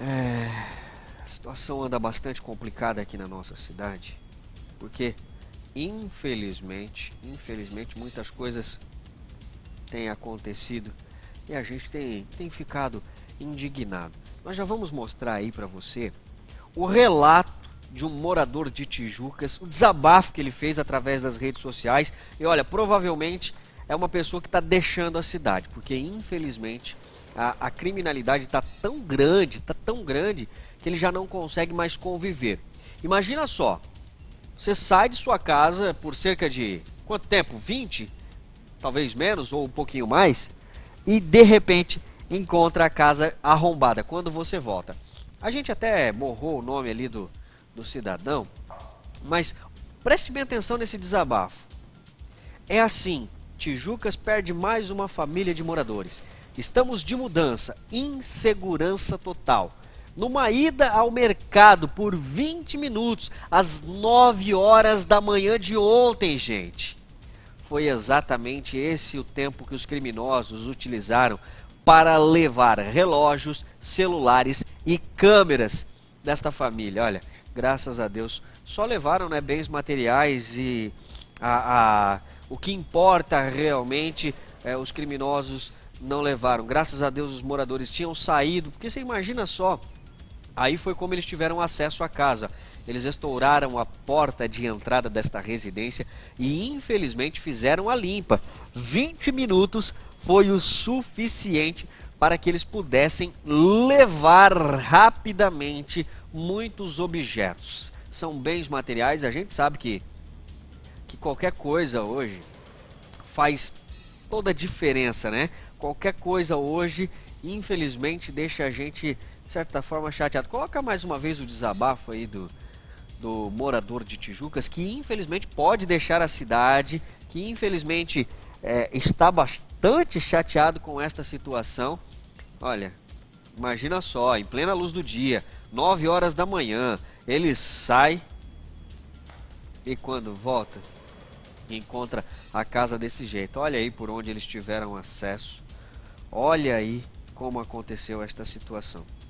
A situação anda bastante complicada aqui na nossa cidade, porque infelizmente muitas coisas têm acontecido e a gente tem ficado indignado. Nós já vamos mostrar aí para você o relato de um morador de Tijucas, o desabafo que ele fez através das redes sociais. E olha, provavelmente é uma pessoa que está deixando a cidade, porque infelizmente a criminalidade está tão grande, que ele já não consegue mais conviver. Imagina só, você sai de sua casa por cerca de quanto tempo? 20? Talvez menos ou um pouquinho mais, e de repente encontra a casa arrombada quando você volta. A gente até borrou o nome ali do cidadão, mas preste bem atenção nesse desabafo. É assim, Tijucas perde mais uma família de moradores. Estamos de mudança, insegurança total. Numa ida ao mercado por 20 minutos, às 9 horas da manhã de ontem, gente. Foi exatamente esse o tempo que os criminosos utilizaram para levar relógios, celulares e câmeras desta família. Olha, graças a Deus, só levaram, né, bens materiais e o que importa realmente os criminosos não levaram. Graças a Deus os moradores tinham saído, porque você imagina só, aí foi como eles tiveram acesso à casa. Eles estouraram a porta de entrada desta residência e infelizmente fizeram a limpa. 20 minutos foi o suficiente para que eles pudessem levar rapidamente muitos objetos. São bens materiais, a gente sabe que qualquer coisa hoje faz toda a diferença, né? Qualquer coisa hoje, infelizmente, deixa a gente, de certa forma, chateado. Coloca mais uma vez o desabafo aí do morador de Tijucas, que infelizmente pode deixar a cidade, que infelizmente está bastante chateado com esta situação. Olha, imagina só, em plena luz do dia, 9 horas da manhã, ele sai e quando volta, encontra a casa desse jeito. Olha aí por onde eles tiveram acesso. Olha aí como aconteceu esta situação.